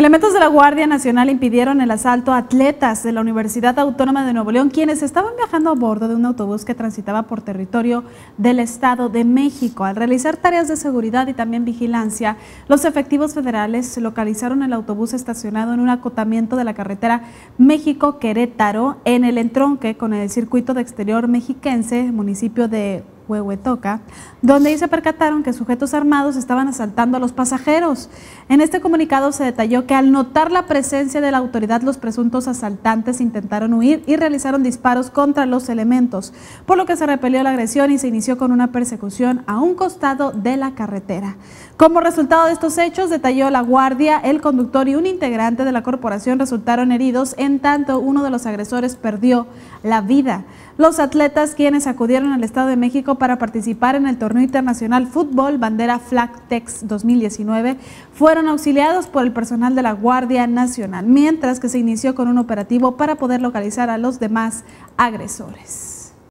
Elementos de la Guardia Nacional impidieron el asalto a atletas de la Universidad Autónoma de Nuevo León, quienes estaban viajando a bordo de un autobús que transitaba por territorio del Estado de México. Al realizar tareas de seguridad y también vigilancia, los efectivos federales localizaron el autobús estacionado en un acotamiento de la carretera México-Querétaro, en el entronque con el circuito de exterior mexiquense, municipio de Huehuetoca, donde ahí se percataron que sujetos armados estaban asaltando a los pasajeros. En este comunicado se detalló que al notar la presencia de la autoridad, los presuntos asaltantes intentaron huir y realizaron disparos contra los elementos, por lo que se repelió la agresión y se inició con una persecución a un costado de la carretera. Como resultado de estos hechos, detalló la Guardia, el conductor y un integrante de la corporación resultaron heridos, en tanto uno de los agresores perdió la vida. Los atletas, quienes acudieron al Estado de México para participar en el torneo internacional Fútbol Bandera Flagtex 2019, fueron auxiliados por el personal de la Guardia Nacional, mientras que se inició con un operativo para poder localizar a los demás agresores.